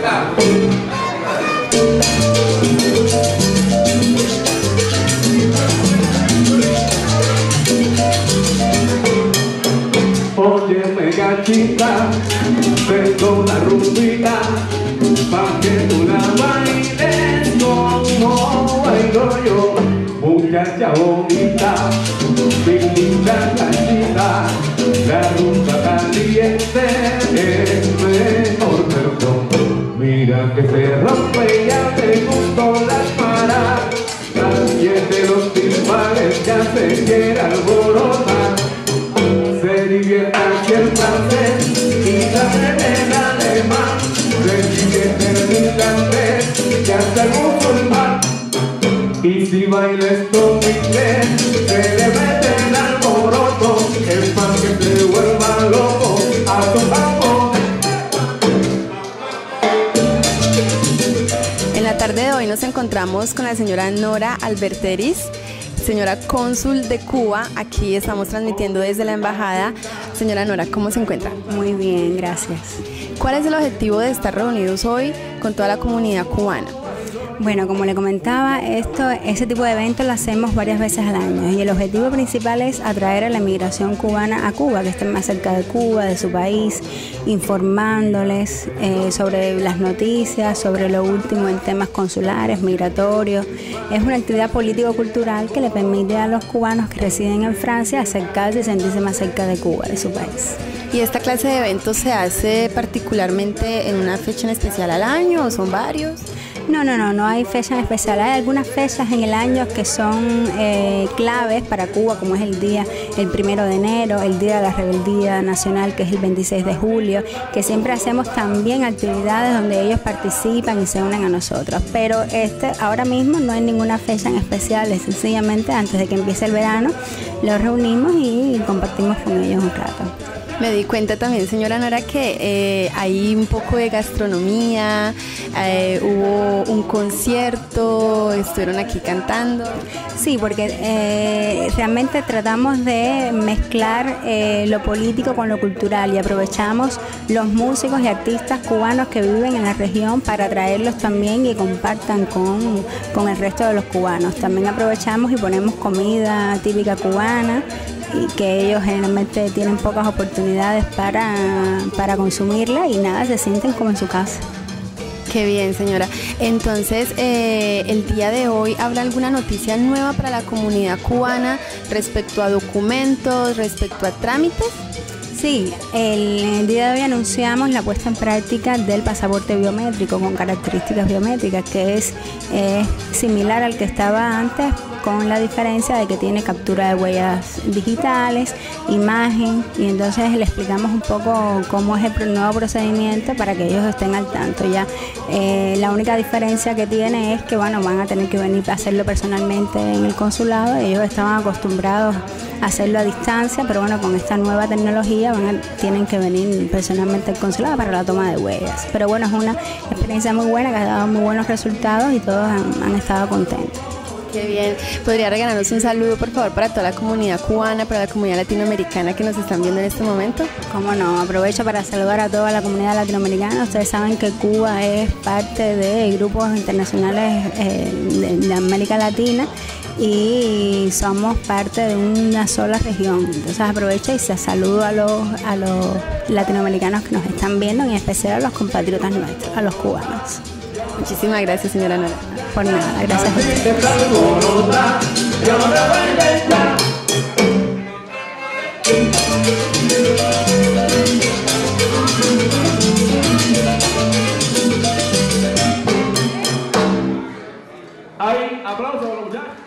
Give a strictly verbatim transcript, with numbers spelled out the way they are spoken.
Óyeme gachita, tengo una rumbita, pa' que tú la bailes como bailo yo. Muchacha bonita, mi linda gachita, la rumba caliente es mejor perdón. Mira que se rompe, ya te gustó las paras, también de los timbales ya se quiere alborotar. Se divierte aquí el francés y también el alemán, se divierte el irlandés y hasta el musulmán. Y si bailes con inglés, se le mete el alboroto, el pan que se vuelva loco a tu campo. En la tarde de hoy nos encontramos con la señora Nora Alberteris, señora cónsul de Cuba. Aquí estamos transmitiendo desde la embajada. Señora Nora, ¿cómo se encuentra? Muy bien, gracias. ¿Cuál es el objetivo de estar reunidos hoy con toda la comunidad cubana? Bueno, como le comentaba, esto, ese tipo de eventos lo hacemos varias veces al año y el objetivo principal es atraer a la inmigración cubana a Cuba, que estén más cerca de Cuba, de su país, informándoles eh, sobre las noticias, sobre lo último en temas consulares, migratorios. Es una actividad político-cultural que le permite a los cubanos que residen en Francia acercarse y sentirse más cerca de Cuba, de su país. ¿Y esta clase de eventos se hace particularmente en una fecha en especial al año o son varios? No, no, no, no hay fecha en especial. Hay algunas fechas en el año que son eh, claves para Cuba, como es el día, el primero de enero, el Día de la Rebeldía Nacional, que es el veintiséis de julio, que siempre hacemos también actividades donde ellos participan y se unen a nosotros. Pero este, ahora mismo no hay ninguna fecha en especial, es sencillamente antes de que empiece el verano, los reunimos y compartimos con ellos un rato. Me di cuenta también, señora Nora, que eh, hay un poco de gastronomía, eh, hubo un concierto, estuvieron aquí cantando. Sí, porque eh, realmente tratamos de mezclar eh, lo político con lo cultural y aprovechamos los músicos y artistas cubanos que viven en la región para traerlos también y compartan con, con el resto de los cubanos. También aprovechamos y ponemos comida típica cubana, y que ellos generalmente tienen pocas oportunidades para, para consumirla y nada, se sienten como en su casa. Qué bien, señora. Entonces, eh, el día de hoy, ¿habrá alguna noticia nueva para la comunidad cubana respecto a documentos, respecto a trámites? Sí, el, el día de hoy anunciamos la puesta en práctica del pasaporte biométrico con características biométricas, que es eh, similar al que estaba antes, con la diferencia de que tiene captura de huellas digitales, imagen, y entonces le explicamos un poco cómo es el nuevo procedimiento para que ellos estén al tanto. Ya eh, la única diferencia que tiene es que bueno, van a tener que venir a hacerlo personalmente en el consulado. Ellos estaban acostumbrados a hacerlo a distancia, pero bueno, con esta nueva tecnología van a, tienen que venir personalmente al consulado para la toma de huellas. Pero bueno, es una experiencia muy buena que ha dado muy buenos resultados y todos han, han estado contentos. Qué bien. ¿Podría regalarnos un saludo, por favor, para toda la comunidad cubana, para la comunidad latinoamericana que nos están viendo en este momento? Cómo no, aprovecho para saludar a toda la comunidad latinoamericana. Ustedes saben que Cuba es parte de grupos internacionales eh, de, de América Latina y somos parte de una sola región. Entonces aprovecho y se saludo a los, a los latinoamericanos que nos están viendo, en especial a los compatriotas nuestros, a los cubanos. Muchísimas gracias, señora Nora. Por nada, gracias a usted. Hay aplausos a los muchachos.